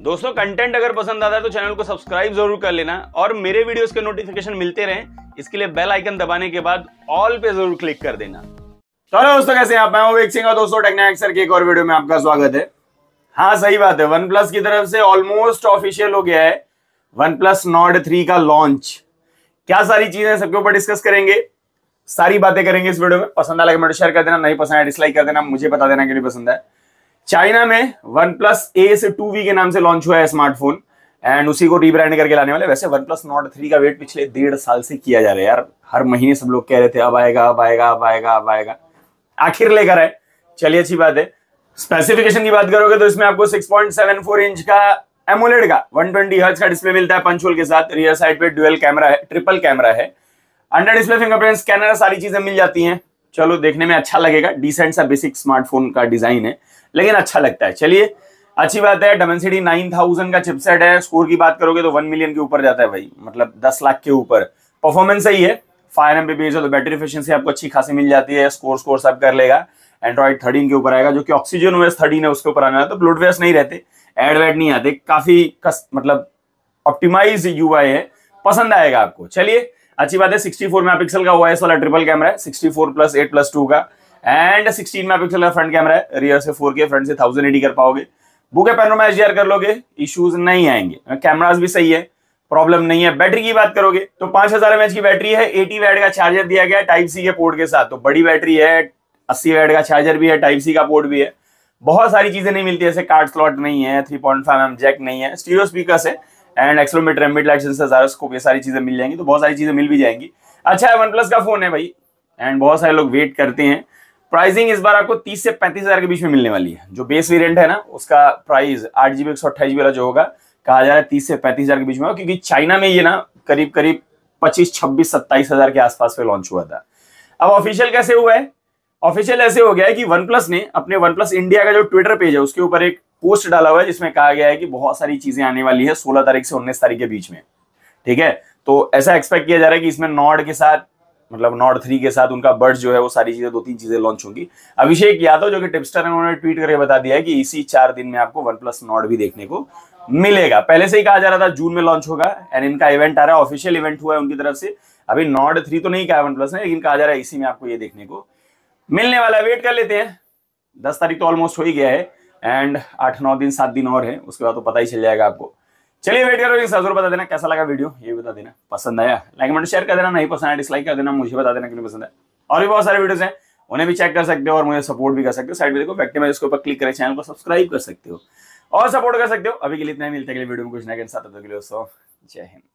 दोस्तों कंटेंट अगर पसंद आता है तो चैनल को सब्सक्राइब जरूर कर लेना और मेरे वीडियोस के नोटिफिकेशन मिलते रहें इसके लिए बेल आइकन दबाने के बाद ऑल पे जरूर क्लिक कर देना। तो हेलो दोस्तों, कैसे हैं आप? मैं हूं विवेक सिंह और दोस्तों टेक्नोएक्सर की एक और वीडियो में आपका स्वागत है। हाँ सही बात है, वन प्लस की तरफ से ऑलमोस्ट ऑफिशियल हो गया है वन प्लस नॉर्ड 3 का लॉन्च। क्या सारी चीजें सबके ऊपर डिस्कस करेंगे, सारी बातें करेंगे इस वीडियो में। पसंद आया कमेंट शेयर कर देना, नहीं पसंद आया डिसलाइक कर देना, मुझे बता देना क्यों नहीं पसंद है। चाइना में वन प्लस ए से 2V के नाम से लॉन्च हुआ है स्मार्टफोन एंड उसी को रीब्रांड करके लाने वाले। वैसे वन प्लस नॉर्ड 3 का वेट पिछले 1.5 साल से किया जा रहा है यार। हर महीने सब लोग कह रहे थे अब आएगा अब आएगा अब आएगा अब आएगा, आखिर लेकर आए। चलिए अच्छी बात है। स्पेसिफिकेशन की बात करोगे तो इसमें आपको 6.74 इंच का एमोलेड का 120 हर्ट्ज का डिस्प्ले मिलता है पंच होल के साथ। रियर साइड पे डुअल कैमरा है, ट्रिपल कैमरा है। अंडर डिस्प्ले फिंगरप्रिंट स्कैनर, सारी चीजें मिल जाती हैं। चलो देखने में अच्छा लगेगा, डिसेंट सा बेसिक स्मार्टफोन का डिजाइन है लेकिन अच्छा लगता है। चलिए अच्छी बात है। Dimensity 9000 का चिपसेट है। स्कोर की बात करोगे तो 1 मिलियन के ऊपर जाता है भाई, मतलब 10 लाख के ऊपर। परफॉर्मेंस सही है, 5 Mbps है तो बैटरी एफिशिएंसी आपको अच्छी खासी मिल जाती है। स्कोर सब कर लेगा। एंड्रॉइड 13 के ऊपर आएगा, जो कि ऑक्सीजन OS 13 है उसके ऊपर आने वाला। तो ब्लोटवेयर नहीं रहते, एड नहीं आते, काफी मतलब ऑप्टिमाइज UI है, पसंद आएगा आपको। चलिए अच्छी बात है। 64 मेगापिक्सल का OIS वाला ट्रिपल कैमरा है, 64 + 8 + 2 का, एंड 16 मेगापिक्सल का फ्रंट कैमरा है। रियर से 4K, फ्रंट से 1080 कर पाओगे। बुके पैनोरमा HDR कर लोगे, इश्यूज नहीं आएंगे। कैमरास भी सही है, प्रॉब्लम नहीं है। बैटरी की बात करोगे तो 5000 mAh की बैटरी है, 80 वैट का चार्जर दिया गया टाइप सी के पोर्ट के साथ। तो बड़ी बैटरी है, 80 वैट का चार्जर भी है, टाइप सी का पोर्ट भी है। बहुत सारी चीजें नहीं मिलती, जैसे कार्ड स्लॉट नहीं है, 3.5mm जैक नहीं है, स्टीरियो स्पीकर्स है and accelerometer, ambient light sensor, gyroscope, ये सारी चीजें मिल जाएंगी। तो बहुत सारी चीजें मिल भी जाएंगी। अच्छा है, वन प्लस का फोन है भाई एंड बहुत सारे लोग वेट करते हैं। प्राइसिंग इस बार आपको 30 से 35 के बीच में मिलने वाली है। जो बेस वेरिएंट है ना, उसका प्राइस 8GB 128GB वाला जो होगा, कहा जा रहा है 30 से 35 के बीच में होगा, क्योंकि चाइना में ये ना करीब 25, 26, 27 के आसपास पे लॉन्च हुआ था। अब ऑफिशियल कैसे हुआ है? ऑफिशियल ऐसे हो गया है कि वन प्लस ने अपने वन प्लस इंडिया का जो ट्विटर पेज है उसके ऊपर एक पोस्ट डाला हुआ है जिसमें कहा गया है कि बहुत सारी चीजें आने वाली है 16 तारीख से 19 तारीख के बीच में। ठीक है, तो ऐसा एक्सपेक्ट किया जा रहा है कि इसमें नॉर्ड के साथ, मतलब नॉर्ड 3 के साथ उनका बर्ड जो है वो सारी चीजें 2-3 चीजें लॉन्च होंगी। अभिषेक यादव जो कि टिप्सटर है, उन्होंने ट्वीट करके बता दिया है कि इसी 4 दिन में आपको वन प्लस नॉर्ड भी देखने को मिलेगा। पहले से ही कहा जा रहा था जून में लॉन्च होगा एंड इनका इवेंट आ रहा है, ऑफिशियल इवेंट हुआ है उनकी तरफ से। अभी नॉर्ड 3 तो नहीं कहा वन प्लस ने, लेकिन कहा जा रहा है इसी में आपको ये देखने को मिलने वाला है। वेट कर लेते हैं। 10 तारीख तो ऑलमोस्ट हो ही गया है एंड 8-9 दिन 7 दिन और है, उसके बाद तो पता ही चल जाएगा आपको। चलिए वेट करो, जरूर बता देना कैसा लगा वीडियो, ये बता देना। पसंद आया लाइक कमेंट शेयर कर देना, नहीं पसंद आया डिसलाइक कर देना, मुझे बता देना क्यों नहीं पसंद है। और भी बहुत सारे वीडियोस हैं, उन्हें भी चेक कर सकते हो और मुझे सपोर्ट भी कर सकते हो। साइड में देखो व्यक्ति में इसके ऊपर क्लिक करें, चैनल को सब्सक्राइब कर सकते हो और सपोर्ट कर सकते हो। अभी के लिए इतना ही, मिलते हैं अगले वीडियो में कुछ नए के साथ। तब तक के लिए दोस्तों जय हिंद।